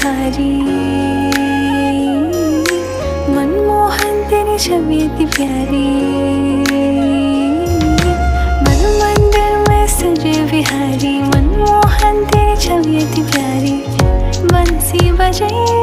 बिहारी। मनमोहन तेरी छवि इतनी प्यारी, मन मंदिर में सजे बिहारी। मनमोहन तेरी छवि इतनी प्यारी, बंसी बजे